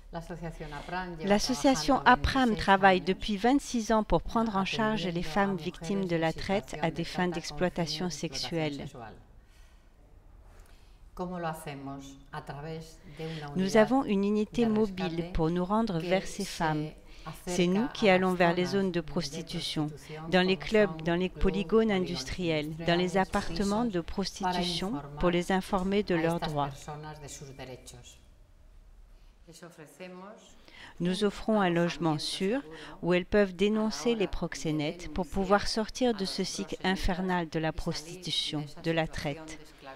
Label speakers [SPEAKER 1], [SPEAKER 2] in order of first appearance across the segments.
[SPEAKER 1] L'association APRAM travaille depuis 26 ans pour prendre en charge les femmes victimes de la traite à des fins d'exploitation sexuelle. Nous avons une unité mobile pour nous rendre vers ces femmes. C'est nous qui allons vers les zones de prostitution, dans les clubs, dans les polygones industriels, dans les appartements de prostitution pour les informer de leurs droits. Nous offrons un logement sûr où elles peuvent dénoncer les proxénètes pour pouvoir sortir de ce cycle infernal de la prostitution, de la traite.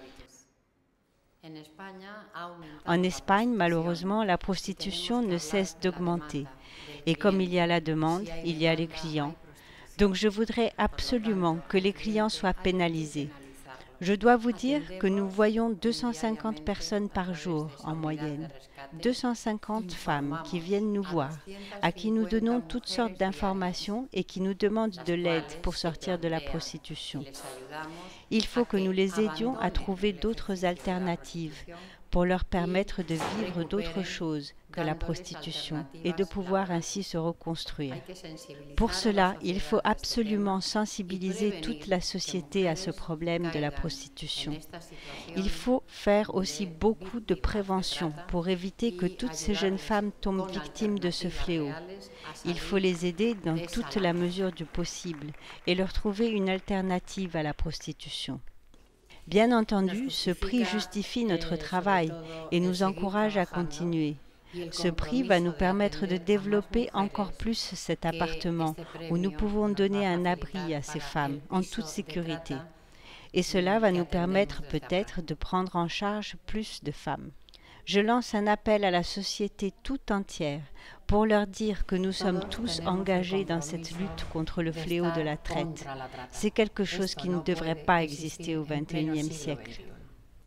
[SPEAKER 1] En Espagne, malheureusement, la prostitution ne cesse d'augmenter. Et comme il y a la demande, il y a les clients. Donc je voudrais absolument que les clients soient pénalisés. Je dois vous dire que nous voyons 250 personnes par jour en moyenne, 250 femmes qui viennent nous voir, à qui nous donnons toutes sortes d'informations et qui nous demandent de l'aide pour sortir de la prostitution. Il faut que nous les aidions à trouver d'autres alternatives pour leur permettre de vivre d'autres choses que la prostitution et de pouvoir ainsi se reconstruire. Pour cela, il faut absolument sensibiliser toute la société à ce problème de la prostitution. Il faut faire aussi beaucoup de prévention pour éviter que toutes ces jeunes femmes tombent victimes de ce fléau. Il faut les aider dans toute la mesure du possible et leur trouver une alternative à la prostitution. Bien entendu, ce prix justifie notre travail et nous encourage à continuer. Ce prix va nous permettre de développer encore plus cet appartement où nous pouvons donner un abri à ces femmes en toute sécurité. Et cela va nous permettre peut-être de prendre en charge plus de femmes. Je lance un appel à la société tout entière pour leur dire que nous sommes tous engagés dans cette lutte contre le fléau de la traite. C'est quelque chose qui ne devrait pas exister au XXIe siècle.